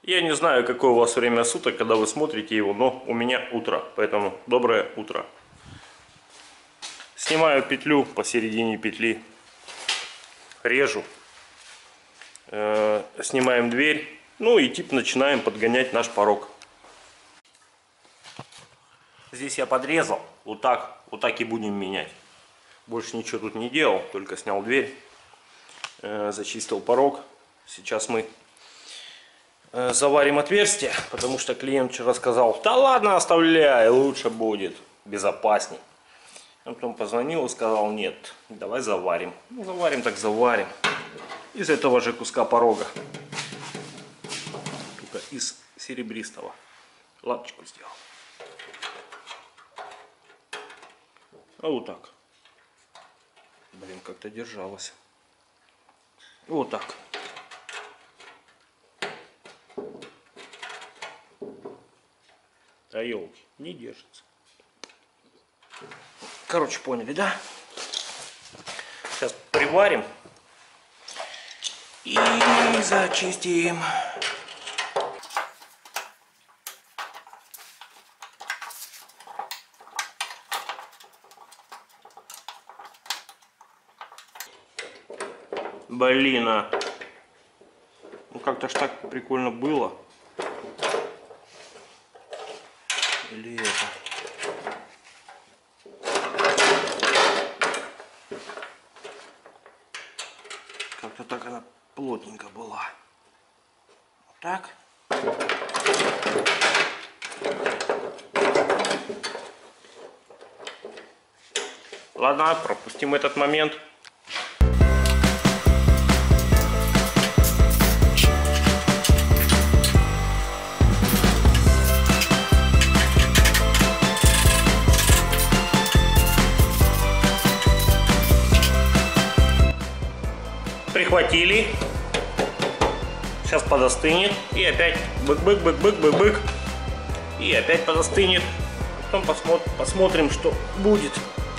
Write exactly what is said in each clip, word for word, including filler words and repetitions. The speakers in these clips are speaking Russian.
Я не знаю, какое у вас время суток, когда вы смотрите его, но у меня утро, поэтому доброе утро. Снимаю петлю посередине петли, режу, э, снимаем дверь, ну и типа начинаем подгонять наш порог. Здесь я подрезал, вот так, вот так и будем менять. Больше ничего тут не делал, только снял дверь, э, зачистил порог. Сейчас мы э, заварим отверстие, потому что клиент вчера сказал: да ладно, оставляй, лучше будет, безопасней. Он потом позвонил и сказал: нет, давай заварим. Ну, заварим так заварим. Из этого же куска порога, только из серебристого. Лапочку сделал. А вот так. Блин, как-то держалось. Вот так. А елки, не держится. Короче, поняли, да? Сейчас приварим и зачистим. Блин, а. Ну как-то ж так прикольно было. Или это? Как-то так она плотненько была. Вот так. Ладно, пропустим этот момент. Прихватили. Сейчас подостынет. И опять бык-бык-бык-бык-бык-бык. И опять подостынет. Потом посмотрим, посмотрим, что будет.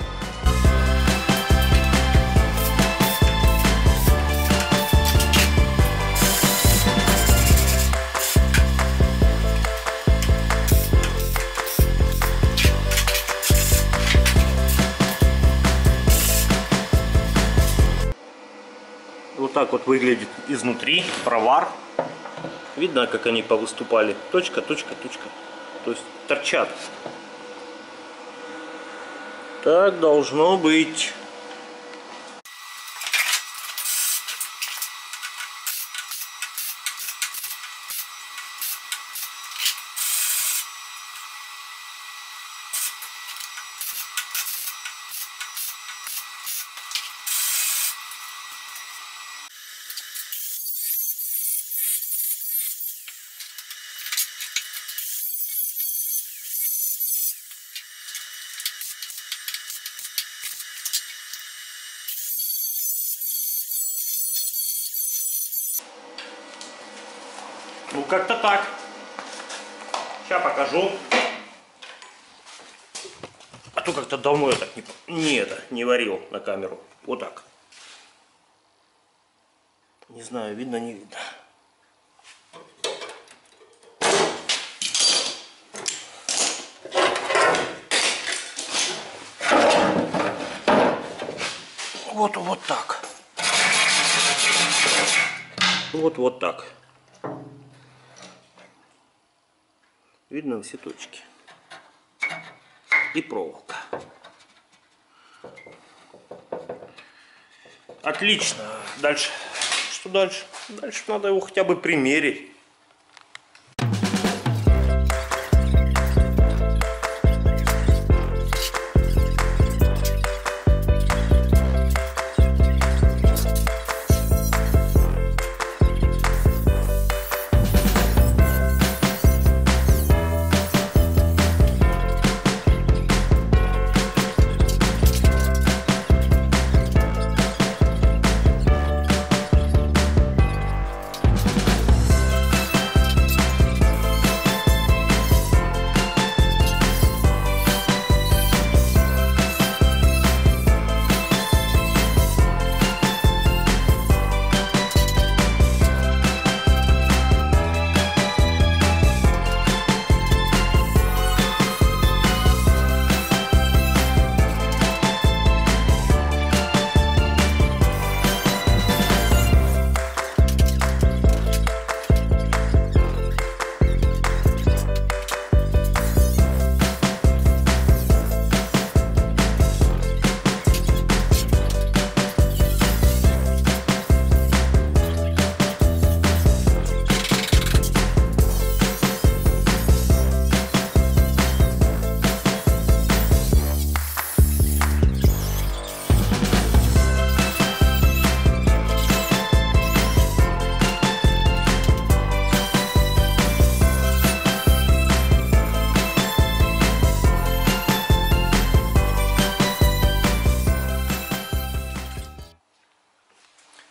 Вот так вот выглядит изнутри провар. Видно, как они повыступали. Точка, точка, точка. То есть торчат. Так должно быть. Ну, как-то так. Сейчас покажу. А то как-то давно я так не, не, это, не варил на камеру. Вот так. Не знаю, видно, не видно. Вот, вот так. Вот, вот так. Видно все точки. И проволока. Отлично. Дальше. Что дальше? Дальше надо его хотя бы примерить.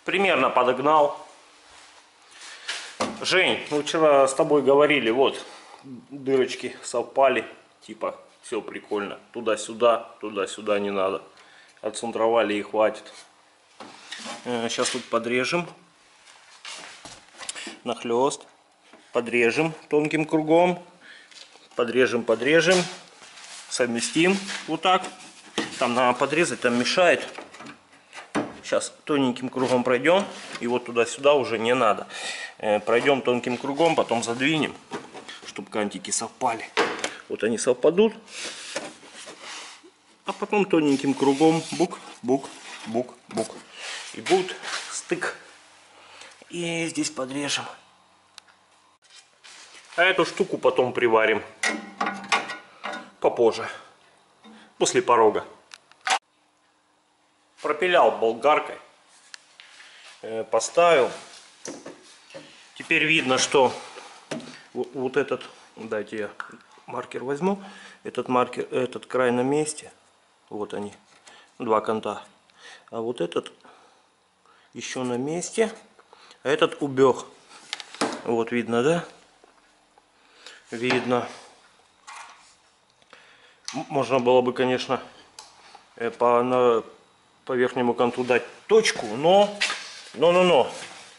примерно подогнал. Жень, мы вчера с тобой говорили, вот, дырочки совпали, типа, все прикольно. Туда-сюда, туда-сюда не надо. Отцентровали и хватит. Сейчас тут подрежем. Нахлест. Подрежем тонким кругом. Подрежем, подрежем. Совместим вот так. Там надо подрезать, там мешает. Сейчас тоненьким кругом пройдем. И вот туда-сюда уже не надо. Пройдем тонким кругом, потом задвинем, чтобы кантики совпали. Вот они совпадут. А потом тоненьким кругом бук, бук, бук, бук. И будет стык. И здесь подрежем. А эту штуку потом приварим. Попозже. После порога. Пропилял болгаркой. Поставил. Теперь видно, что вот этот, дайте я маркер возьму, этот маркер, этот край на месте, вот они, два конта, а вот этот еще на месте, а этот убег. Вот видно, да? Видно. Можно было бы, конечно, по, на, по верхнему конту дать точку, но, но, но, но.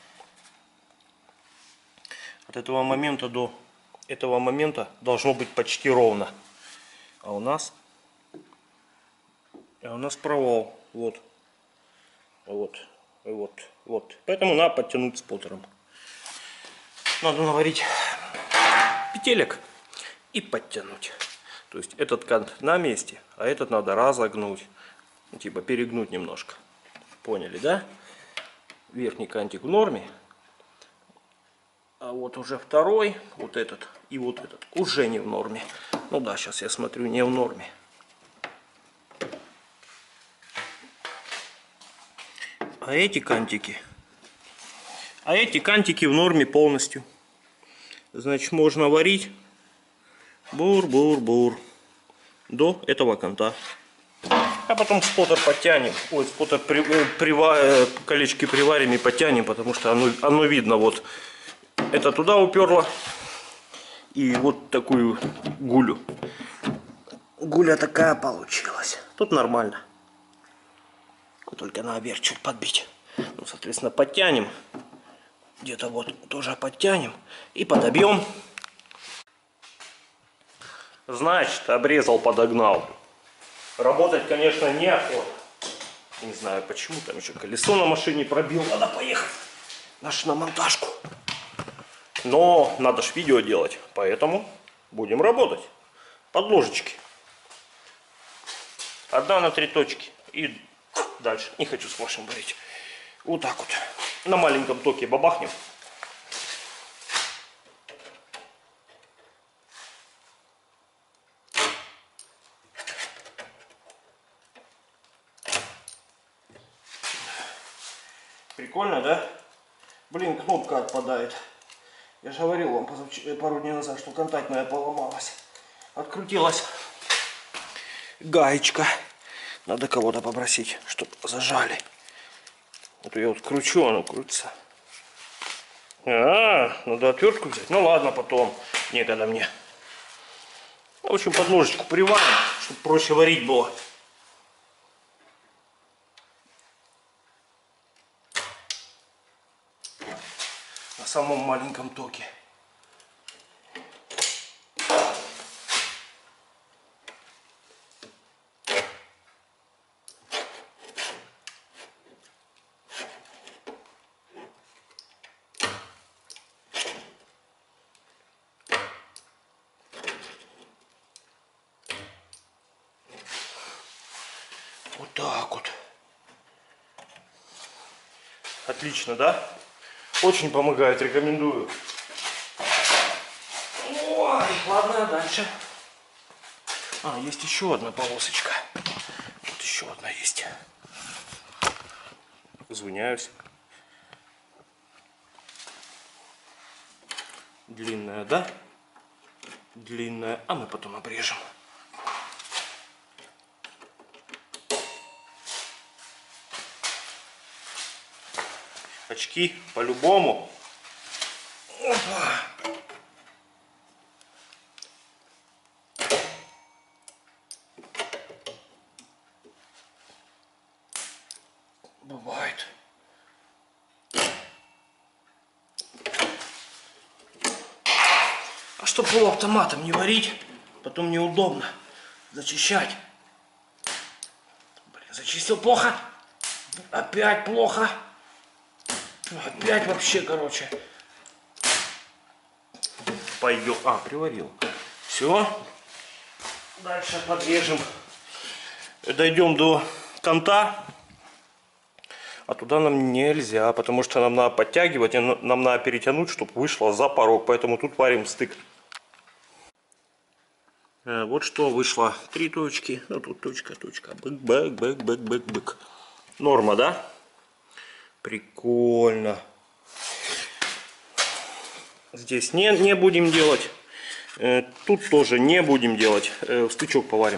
От этого момента до этого момента должно быть почти ровно. А у нас, а у нас провал. Вот, вот, вот, вот. Поэтому надо подтянуть споттером. Надо наварить петелек и подтянуть. То есть этот кант на месте, а этот надо разогнуть. Типа перегнуть немножко. Поняли, да? Верхний кантик в норме. А вот уже второй, вот этот и вот этот, уже не в норме. Ну да, сейчас я смотрю, не в норме. А эти кантики, а эти кантики в норме полностью. Значит, можно варить бур-бур-бур до этого канта. А потом споттер подтянем. Ой, споттер при, при, колечки приварим и подтянем, потому что оно, оно видно вот. Это туда уперло. И вот такую гулю. Гуля такая получилась. Тут нормально. Только надо вверх чуть подбить. Ну, соответственно, подтянем. Где-то вот тоже подтянем. И подобьем. Значит, обрезал, подогнал. Работать, конечно, неохота. Не знаю почему. Там еще колесо на машине пробил. Надо поехать. Наш на монтажку. Но надо ж видео делать, поэтому будем работать. Подложечки. Одна на три точки. И дальше. Не хочу сквашем варить. Вот так вот. На маленьком токе бабахнем. Прикольно, да? Блин, кнопка отпадает. Я же говорил вам позавчера, пару дней назад, что контактная поломалась. Открутилась гаечка. Надо кого-то попросить, чтобы зажали. А то я вот кручу, оно крутится. А, надо отвертку взять. Ну ладно, потом. Некогда мне. В общем, подложечку приварим, чтобы проще варить было. На самом маленьком токе. Вот так вот. Отлично, да? Очень помогает, рекомендую. Ой, ладно, дальше. А, есть еще одна полосочка. Тут еще одна есть. Извиняюсь. Длинная, да? Длинная. А мы потом обрежем. очки по-любому. Опа. Бывает. А что полуавтоматом не варить, потом неудобно зачищать. Блин, зачистил плохо. Опять плохо. Опять вообще, короче. Пойдет. А, приварил. Все. Дальше подрежем. Дойдем до конта. А туда нам нельзя, потому что нам надо подтягивать, и нам надо перетянуть, чтобы вышло за порог. Поэтому тут варим стык. Вот что вышло. Три точки. Ну тут точка, точка. Бык, бык, бык, бык, бык, бык. Норма, да? Прикольно. Здесь не, не будем делать. Тут тоже не будем делать. Стычок поварим.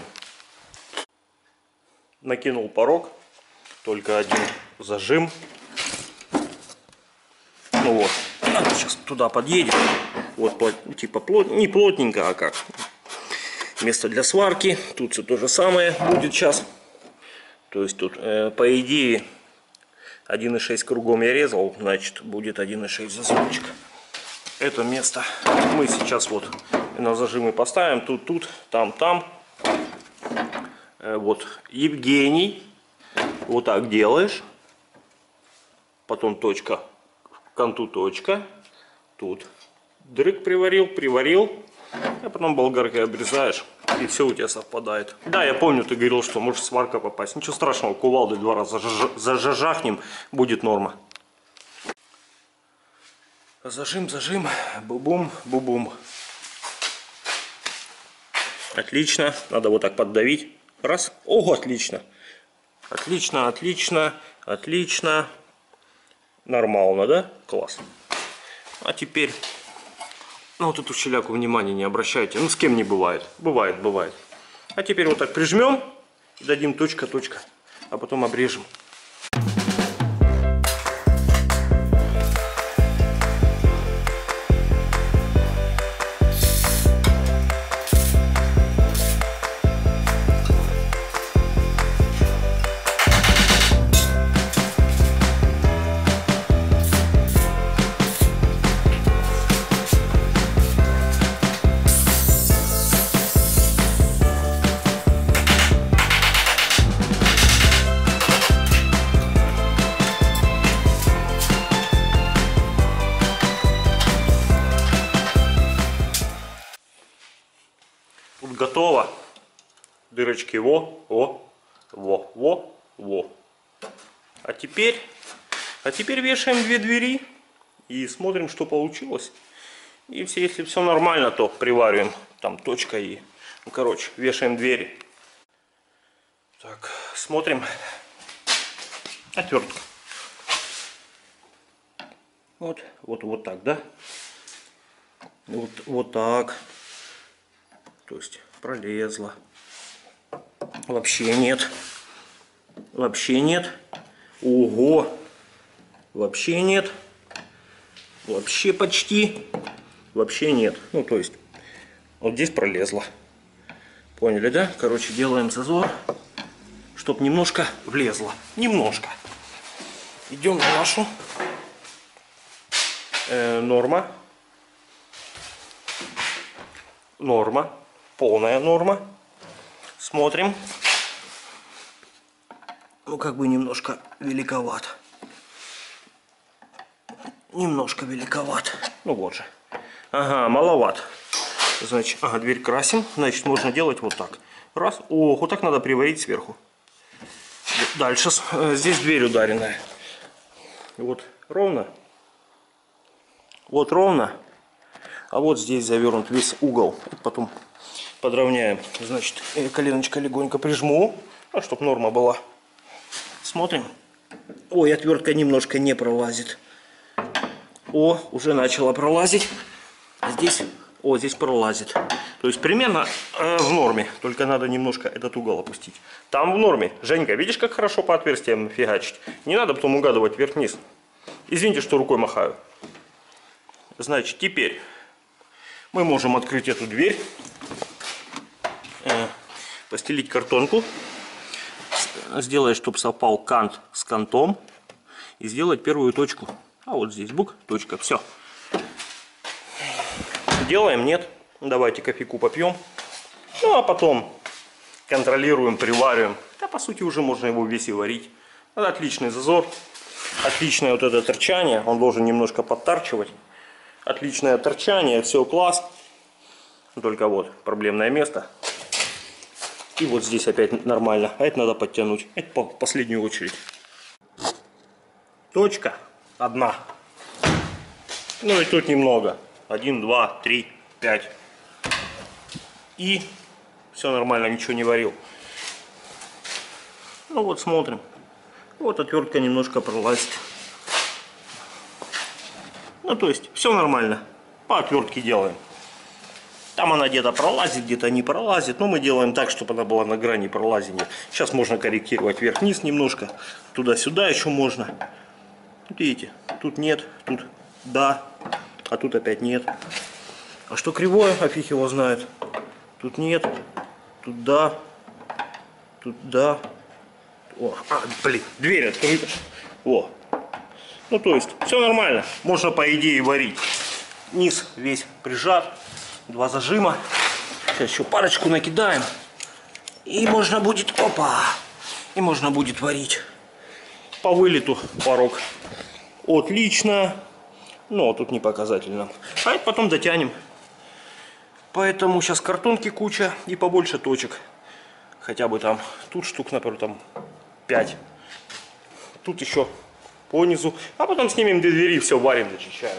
Накинул порог. Только один зажим. Ну вот. Она сейчас туда подъедет. Вот типа плот, не плотненько, а как. Место для сварки. Тут все то же самое будет сейчас. То есть тут э, по идее один и шесть кругом я резал. Значит будет один и шесть зазорчик. Это место мы сейчас вот на зажимы поставим. Тут, тут, там, там. Э, вот Евгений. Вот так делаешь. Потом точка. К конту точка. Тут дрык приварил, приварил. А потом болгаркой обрезаешь. И все у тебя совпадает. Да, я помню, ты говорил, что может сварка попасть. Ничего страшного, кувалдой два раза зажахнем, будет норма. Зажим, зажим. Бу-бум, бу-бум. Отлично. Надо вот так поддавить. Раз. Ого, отлично. Отлично, отлично, отлично. Нормально, да? Класс. А теперь, ну вот эту щеляку внимания не обращайте. Ну с кем не бывает. Бывает, бывает. А теперь вот так прижмем и дадим точка, точка. А потом обрежем. Готово. Дырочки во, во, во, во, во. А теперь, а теперь вешаем две двери и смотрим, что получилось. И все, если все нормально, то привариваем там точка и, ну, короче, вешаем двери. Так, смотрим. Отвертка. Вот, вот, вот так, да? Вот, вот так. То есть пролезла. Вообще нет. Вообще нет. Ого. Вообще нет. Вообще почти. Вообще нет. Ну, то есть, вот здесь пролезла. Поняли, да? Короче, делаем зазор, чтоб немножко влезло. Немножко. Идем на нашу э, норма. Норма. Полная норма. Смотрим. Ну, как бы немножко великоват. Немножко великоват. Ну, вот же. Ага, маловат. Значит, ага, дверь красим. Значит, можно делать вот так. Раз. О, вот так надо приварить сверху. Дальше. Здесь дверь ударенная. Вот ровно. Вот ровно. А вот здесь завернут весь угол. Потом подровняем. Значит, коленочка легонько прижму, а чтобы норма была. Смотрим. Ой, отвертка немножко не пролазит. О, уже начала пролазить. Здесь, о, здесь пролазит. То есть примерно э, в норме. Только надо немножко этот угол опустить. Там в норме. Женька, видишь, как хорошо по отверстиям фигачить? Не надо потом угадывать вверх-вниз. Извините, что рукой махаю. Значит, теперь мы можем открыть эту дверь, э, постелить картонку, сделать, чтобы совпал кант с кантом, и сделать первую точку. А вот здесь бук, точка, все. Делаем, нет? Давайте кофейку попьем. Ну, а потом контролируем, привариваем. Да, по сути, уже можно его весь и варить. Это отличный зазор. Отличное вот это торчание. Он должен немножко подтарчивать. Отличное торчание, все класс. Только вот проблемное место. И вот здесь опять нормально. А это надо подтянуть. Это по последнюю очередь. Точка одна. Ну и тут немного. Один, два, три, пять. И все нормально, ничего не варил. Ну вот смотрим. Вот отвертка немножко пролазит. Ну то есть все нормально. По отвертке делаем. Там она где-то пролазит, где-то не пролазит. Но мы делаем так, чтобы она была на грани пролазения. Сейчас можно корректировать вверх-вниз немножко. Туда-сюда еще можно. Видите, тут нет, тут да, а тут опять нет. А что кривое, а фиг его знает. Тут нет, тут да, тут да. О, а, блин, дверь открыта. О. Ну то есть, все нормально. Можно по идее варить. Низ весь прижат. Два зажима. Сейчас еще парочку накидаем. И можно будет, опа, и можно будет варить. По вылету порог. Отлично. Но тут не показательно. А это потом дотянем. Поэтому сейчас картонки куча и побольше точек. Хотя бы там, тут штук, например, там пять. Тут еще по низу. А потом снимем две двери, все варим, зачищаем.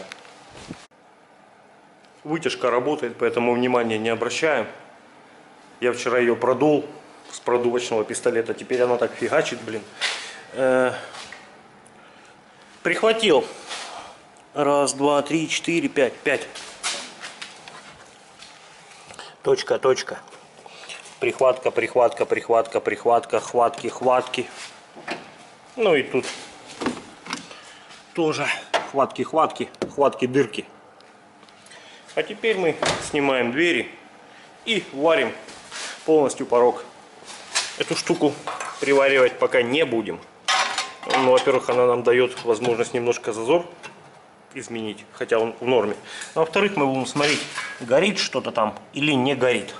Вытяжка работает, поэтому внимания не обращаем. Я вчера ее продул с продувочного пистолета. Теперь она так фигачит, блин. Э-э- прихватил. Раз, два, три, четыре, пять. Пять. Точка, точка. Прихватка, прихватка, прихватка, прихватка, хватки, хватки. Ну и тут тоже хватки, хватки, хватки, дырки. А теперь мы снимаем двери и варим полностью порог. Эту штуку приваривать пока не будем. Ну, во-первых, она нам дает возможность немножко зазор изменить, хотя он в норме. А во-вторых, мы будем смотреть, горит что-то там или не горит.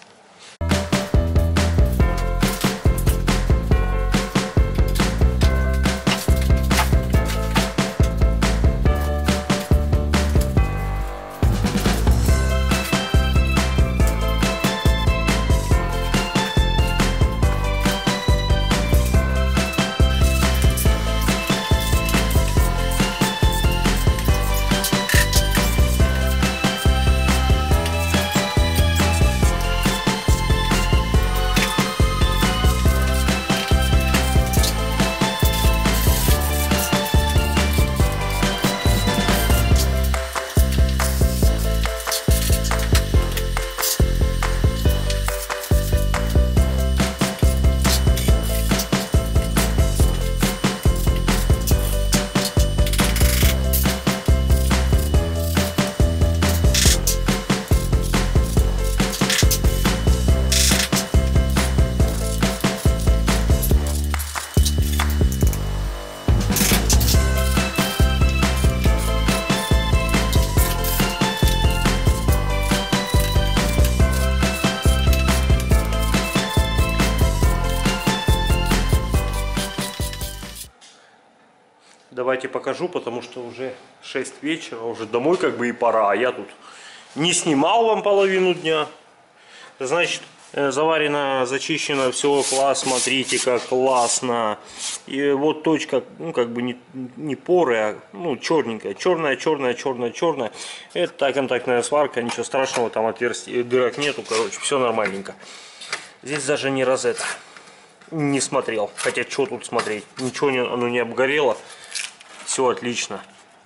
Давайте покажу, потому что уже шесть вечера, уже домой как бы и пора, а я тут не снимал вам половину дня. Значит, заварено, зачищено, все, класс, смотрите, как классно. И вот точка, ну как бы не, не поры, а ну, черненькая, черная, черная, черная, черная. Это та контактная сварка, ничего страшного, там отверстий, дырок нету, короче, все нормальненько. Здесь даже не розетка. Не смотрел, хотя что тут смотреть, ничего не, оно не обгорело. Все отлично.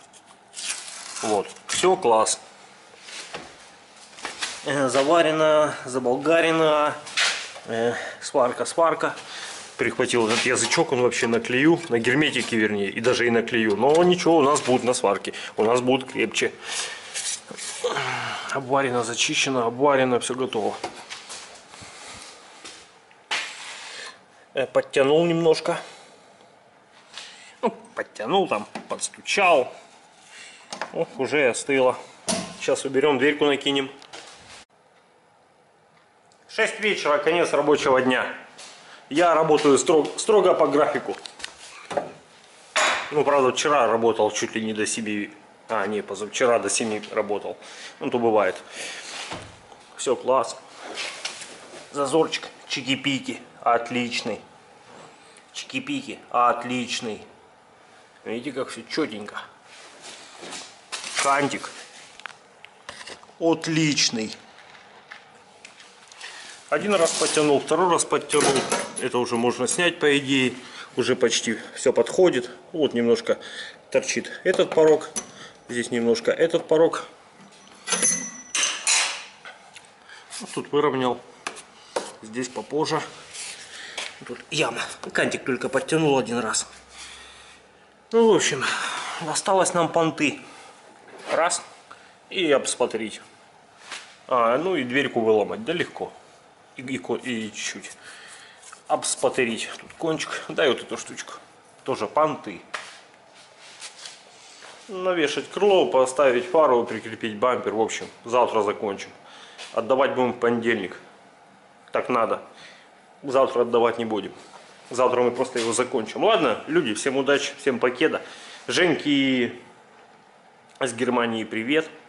Вот, все класс. Заварено, заболгарено. Сварка, сварка. прихватил этот язычок, он вообще на клею, на герметике вернее, и даже и на клею. Но ничего, у нас будет на сварке, у нас будет крепче. Обварено, зачищено, обварено, все готово. Подтянул немножко. Ну, подтянул там, подстучал. О, уже остыло. Сейчас уберем, дверьку накинем. шесть вечера, конец рабочего дня. Я работаю строго, строго по графику. Ну, правда, вчера работал чуть ли не до семи. А, не, позавчера до семи работал. Ну, то бывает. Все, класс. Зазорчик, чики-пики. Отличный. Чики-пики. Отличный. Видите, как все четенько. Кантик. Отличный. Один раз подтянул, второй раз подтянул. Это уже можно снять, по идее. Уже почти все подходит. Вот немножко торчит этот порог. Здесь немножко этот порог. Вот тут выровнял. Здесь попозже. Тут яма. Кантик только подтянул один раз. Ну, в общем, осталось нам понты. Раз. И обсмотреть. А, ну и дверьку выломать. Да легко. И, и, и чуть-чуть. Обспатерить. Тут кончик. Дай вот эту штучку. Тоже понты. Навешать крыло, поставить фару, прикрепить бампер. В общем, завтра закончим. Отдавать будем в понедельник. Так надо. Завтра отдавать не будем. Завтра мы просто его закончим. Ладно, люди, всем удачи, всем покеда. Женьки с Германии привет.